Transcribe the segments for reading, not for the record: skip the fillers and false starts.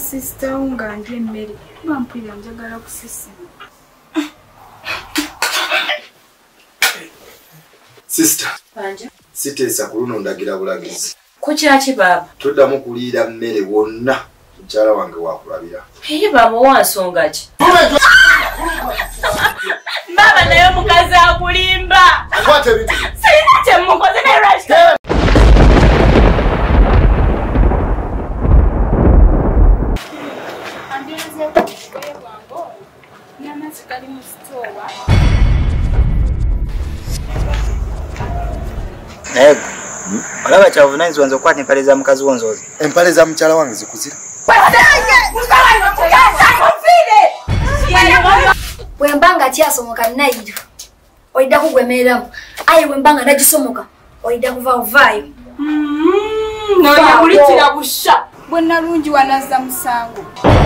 sister unga ndiye mmeri. Bampira njagala kusisi. Sister. Panja. Sitesa kuluno ndagira bulagizi. Kukyaki baba? Tuddamu kuliira mmere wonna mukyala wange wakulabira. Hey baba wansonga ki? Baba naye mukazi akulimba. Akwate bintu. Sina kye mukoze ne rush. Nego. Olaba kyavunanyizibwa wanze okukwata empale za mukazi wonzozi. Empale za mukyala wange zikuzira. Wembanga kyasomoka nayo. Oida kugwemereramu. Aye wembanga nagisomoka. Oida kuva uvayo. Noya kulikira busha. Bonna lungi wanazza musango.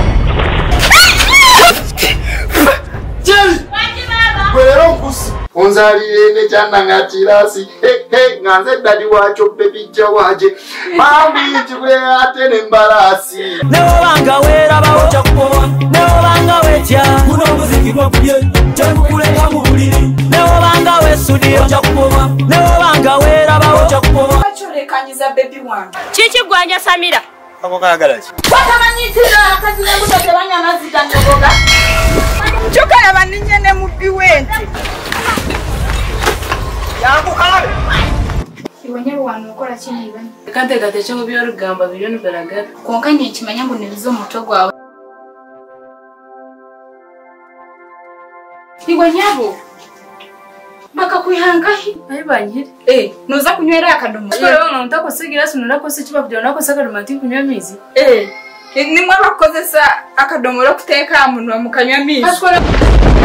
Jeli. Gwero nkusi. Onzalire ne kyannanga kirasi. Nganze dadi wacho bebijja waje. Mami chikule ate nembalasi. Newobanga weraba oja kubowa. Newobanga wetya. Kuno muziki gwakubye. Kyenkukuleka mu buliri. Newobanga westudio oja kubowa. Newobanga weraba oja kubowa. Acholekanyiza baby wange. Kiki gwanja Samira? Ako kayagala ki? Wakamanyitira akazi n'embuto tebanyama zitanyogoga. Chokala baninye ne mubbi wente. Yakukalabe. Iwenye wano okola kini ibani. Kante gatecho mu by'olugamba bilioni baragara. Konka nye kimanya ngo nebizo muto gwawe. Iwenyabo. Baka kuyangahi. Ayi banyire. Noza kunywera akadomo. Kora ntako sigira sunura se kiba byo nako saka romantic kunywa mizi. Nimwe bakozesa akadomoro kuteeka munwa mukanywa mizi. Ashkora